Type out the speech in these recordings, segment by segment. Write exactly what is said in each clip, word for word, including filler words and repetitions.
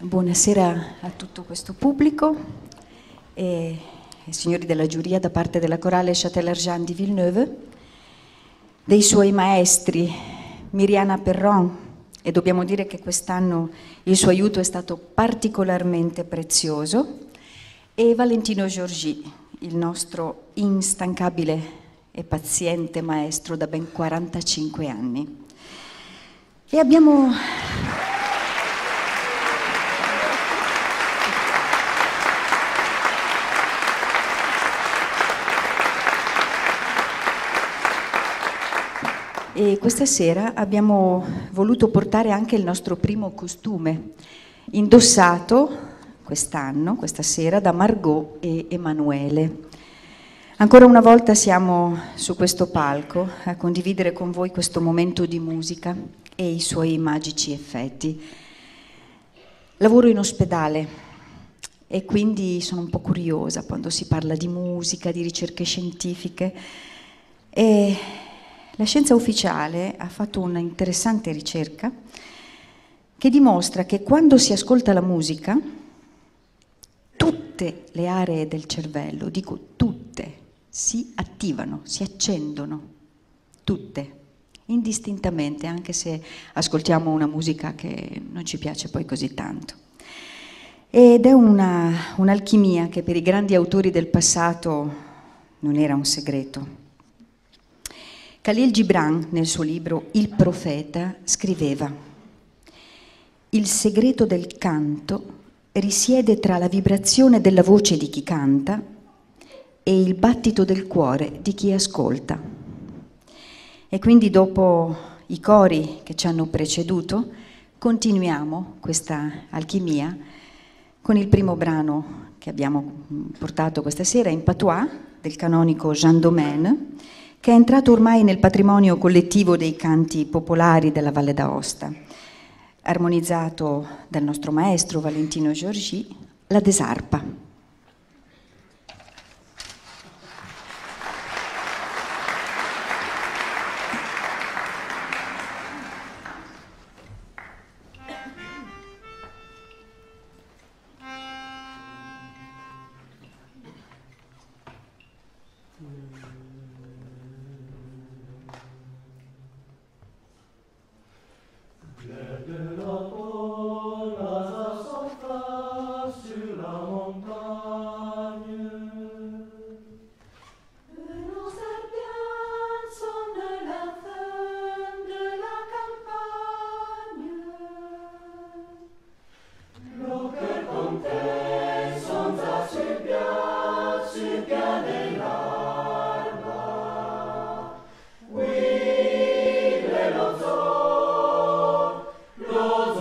Buonasera a tutto questo pubblico e ai signori della giuria da parte della Chorale Châtel-Argent di Villeneuve, dei suoi maestri Miriana Perron, e dobbiamo dire che quest'anno il suo aiuto è stato particolarmente prezioso, e Valentino Giorgi, il nostro instancabile e paziente maestro da ben quarantacinque anni. E abbiamo... E questa sera abbiamo voluto portare anche il nostro primo costume, indossato quest'anno, questa sera, da Margot e Emanuele. Ancora una volta siamo su questo palco a condividere con voi questo momento di musica e i suoi magici effetti. Lavoro in ospedale e quindi sono un po' curiosa quando si parla di musica, di ricerche scientifiche, e la scienza ufficiale ha fatto una interessante ricerca che dimostra che quando si ascolta la musica, tutte le aree del cervello, dico tutte, si attivano, si accendono, tutte, indistintamente, anche se ascoltiamo una musica che non ci piace poi così tanto. Ed è una, un'alchimia che per i grandi autori del passato non era un segreto. Khalil Gibran, nel suo libro Il profeta, scriveva: «Il segreto del canto risiede tra la vibrazione della voce di chi canta e il battito del cuore di chi ascolta». E quindi, dopo i cori che ci hanno preceduto, continuiamo questa alchimia con il primo brano che abbiamo portato questa sera, in patois, del canonico Jean Domaine, che è entrato ormai nel patrimonio collettivo dei canti popolari della Valle d'Aosta, armonizzato dal nostro maestro Valentino Giorgi, la Desarpa. Los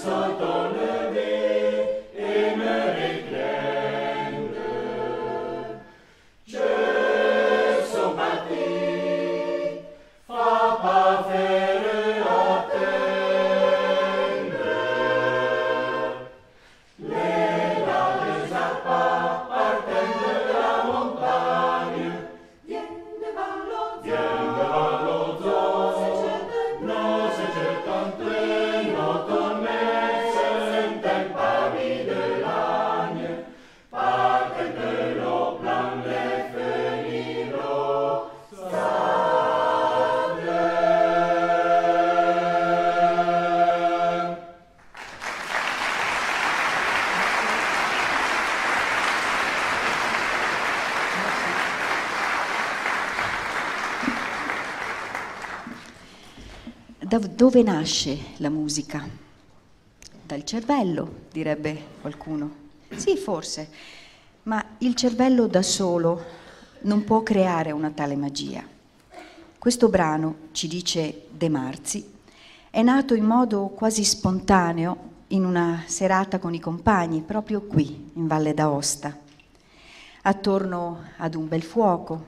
Da dove nasce la musica? Dal cervello, direbbe qualcuno. Sì, forse, ma il cervello da solo non può creare una tale magia. Questo brano, ci dice De Marzi, è nato in modo quasi spontaneo in una serata con i compagni, proprio qui, in Valle d'Aosta, attorno ad un bel fuoco.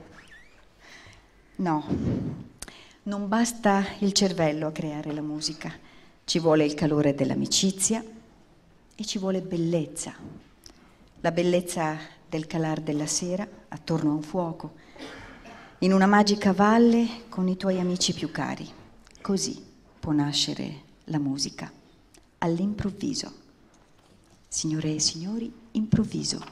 No. Non basta il cervello a creare la musica, ci vuole il calore dell'amicizia e ci vuole bellezza. La bellezza del calar della sera attorno a un fuoco, in una magica valle con i tuoi amici più cari. Così può nascere la musica, all'improvviso. Signore e signori, improvviso.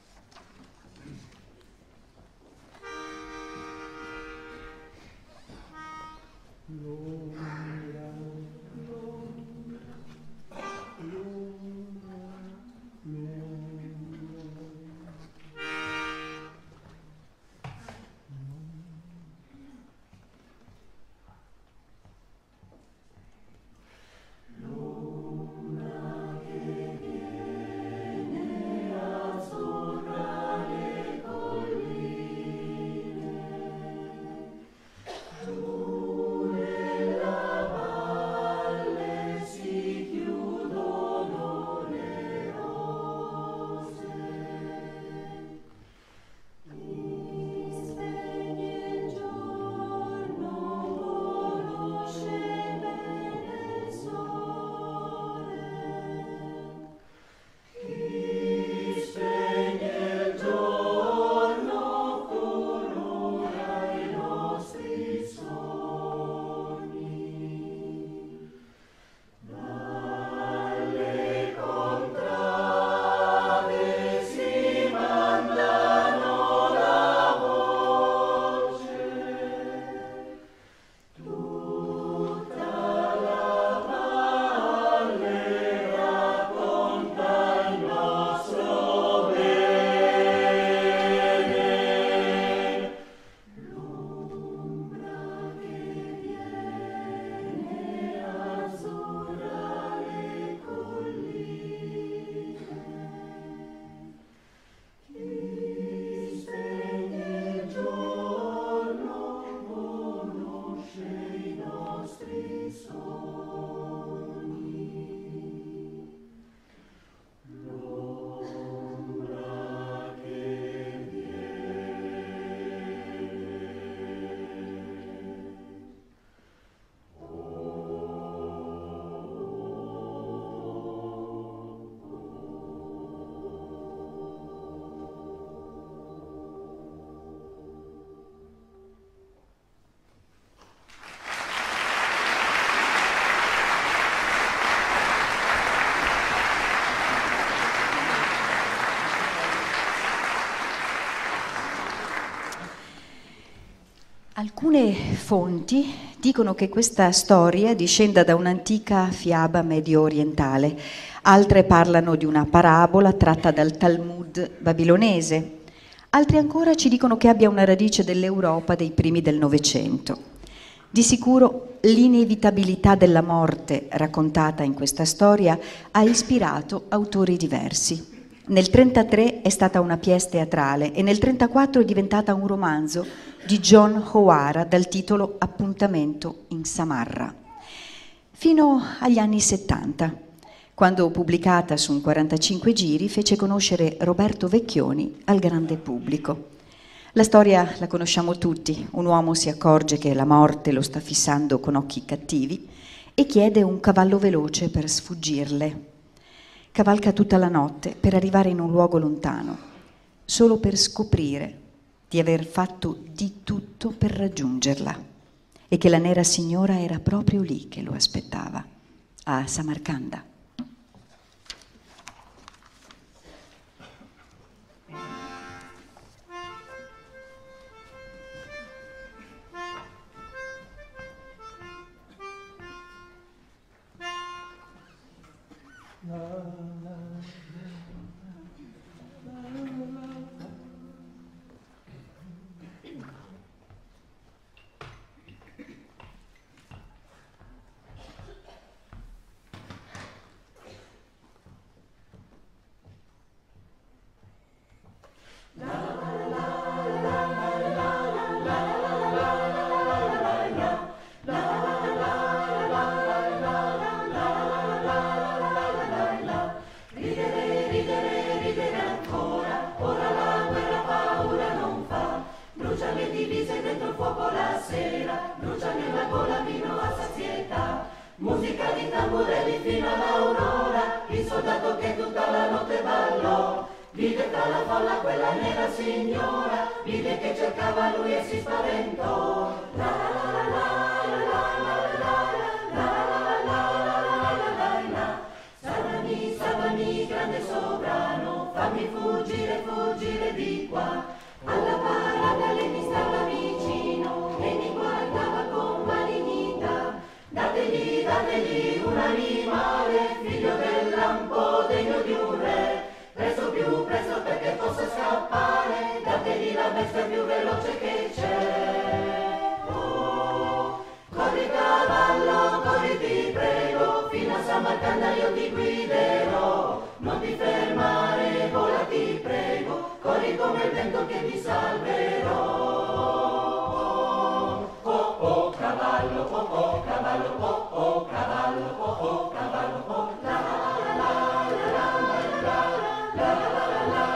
Alcune fonti dicono che questa storia discenda da un'antica fiaba medio orientale, altre parlano di una parabola tratta dal Talmud babilonese, altri ancora ci dicono che abbia una radice dell'Europa dei primi del Novecento. Di sicuro l'inevitabilità della morte raccontata in questa storia ha ispirato autori diversi. Nel trentatré è stata una pièce teatrale e nel trentaquattro è diventata un romanzo di John O'Hara dal titolo Appuntamento in Samarra. Fino agli anni settanta, Quando pubblicata su un quarantacinque giri, fece conoscere Roberto Vecchioni al grande pubblico. La storia la conosciamo tutti. Un uomo si accorge che la morte lo sta fissando con occhi cattivi e chiede un cavallo veloce per sfuggirle. Cavalca tutta la notte per arrivare in un luogo lontano, solo per scoprire di aver fatto di tutto per raggiungerla e che la nera signora era proprio lì che lo aspettava, a Samarcanda. Musica di tamburelli fino all'aurora, il soldato che tutta la notte ballò. Vide tra la folla quella nera signora, vide che cercava lui e si spaventò. La la la la la la la la la. Salvami, salvami, grande sovrano, fammi fuggire, fuggire di qua. Alla parata lei mi stava vicino e mi guardava con malignità. Dategli, dategli un animale, figlio del lampo, degno di un re. Presto, più presto perché possa scappare, dategli la bestia più veloce che c'è. Oh, corri cavallo, corri ti prego, fino a Samarcanda io ti guiderò. Non ti fermare, vola ti prego, corri come il vento che ti salverò. Oh, oh, oh, cavallo, oh, oh, cavallo, oh, oh, cavallo, oh, oh, cavallo, oh, la la la la la la la la.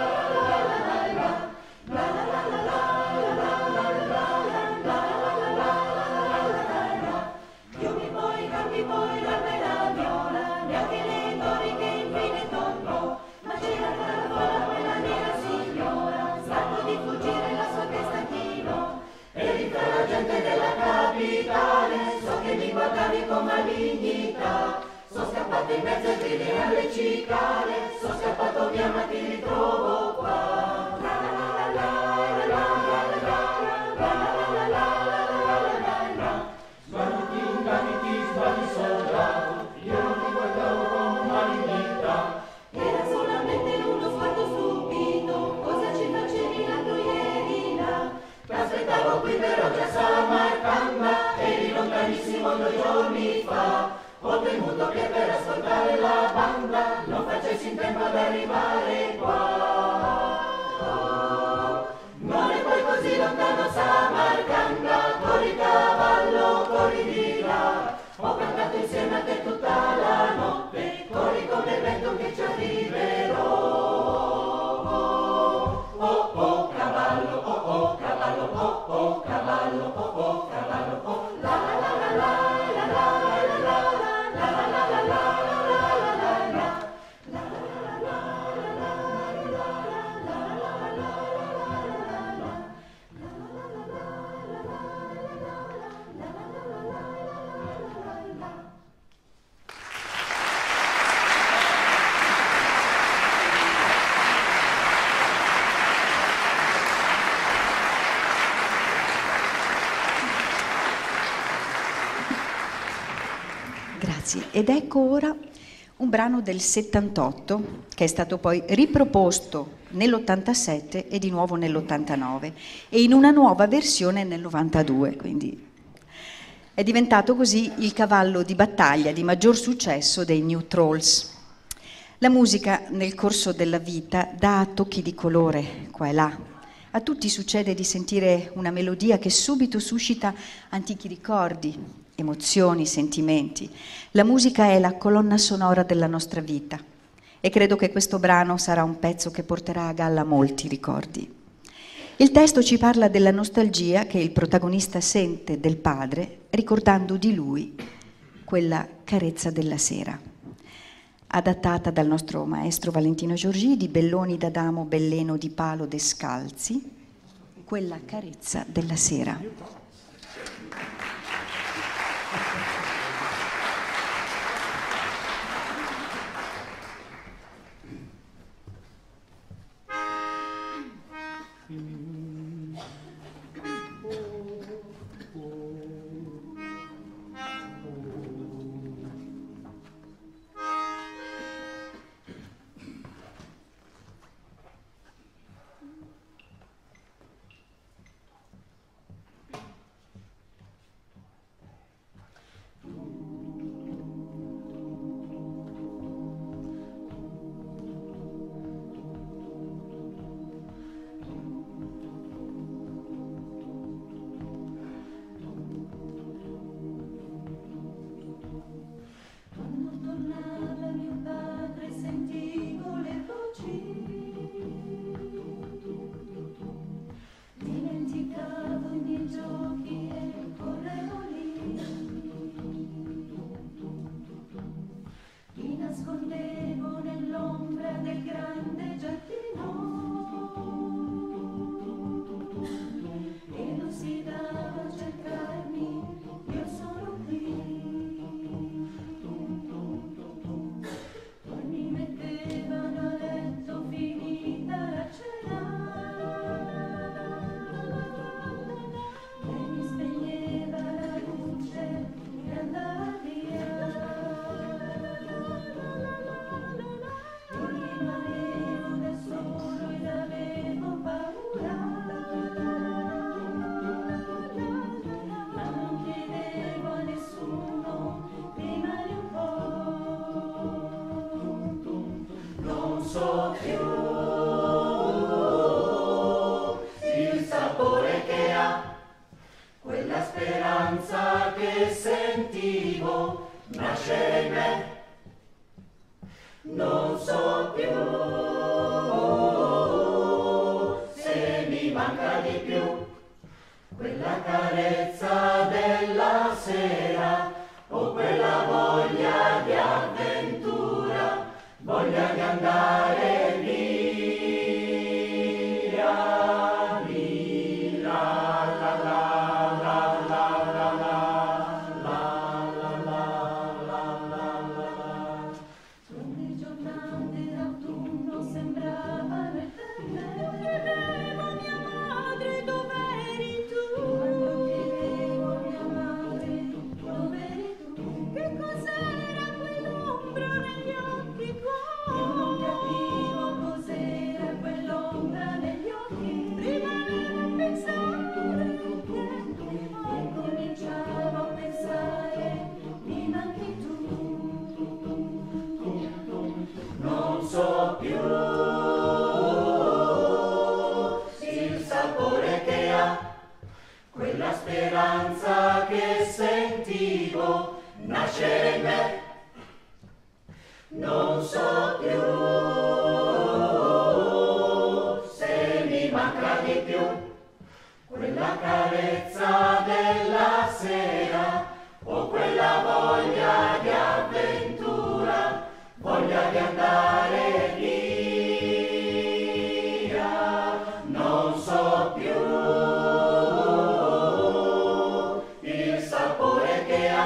Con malignità, sono scappato in mezzo ai grilli e alle cicale, sono scappato via ma ti ritrovo qua. La la la la la la la la la la. Sbagliti, inganniti, sbagli soldato, io non ti guardavo con malignità. Era solamente uno sguardo stupito, cosa ci facevi l'altro ieri là? T'aspettavo qui però già Samarcanda, eri lontanissimo due giorni fa. Ho temuto che per ascoltare la banda non facessi in tempo ad arrivare qua. Oh, non è poi così lontano Samarcanda, corri cavallo, corri di là. Ho cantato insieme a te tutta la notte, corri come il vento che ci arriverò. Oh, oh, oh, cavallo, oh, oh, cavallo, oh, oh, cavallo, oh, oh, cavallo, oh, la la la la la la la la la la. Grazie. Ed ecco ora un brano del settantotto che è stato poi riproposto nell'ottantasette e di nuovo nell'ottantanove e in una nuova versione nel novantadue, quindi è diventato così il cavallo di battaglia di maggior successo dei New Trolls. La musica nel corso della vita dà tocchi di colore qua e là. A tutti succede di sentire una melodia che subito suscita antichi ricordi emozioni, sentimenti. La musica è la colonna sonora della nostra vita e credo che questo brano sarà un pezzo che porterà a galla molti ricordi. Il testo ci parla della nostalgia che il protagonista sente del padre ricordando di lui quella carezza della sera. Adattata dal nostro maestro Valentino Giorgi, di Belloni d'Adamo, Belleno di Palo Descalzi, quella carezza della sera.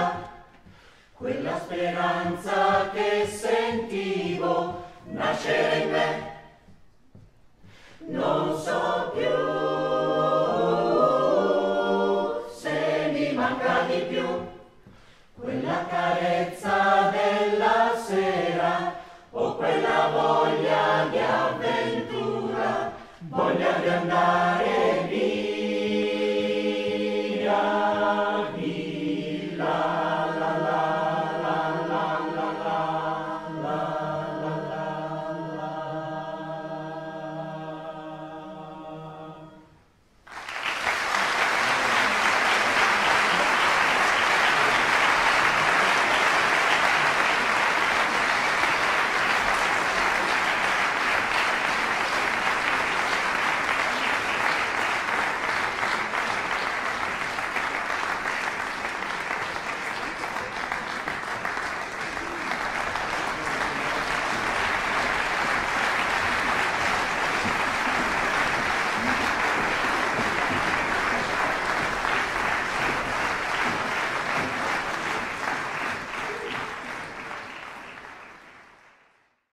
Quella speranza che sentivo nascere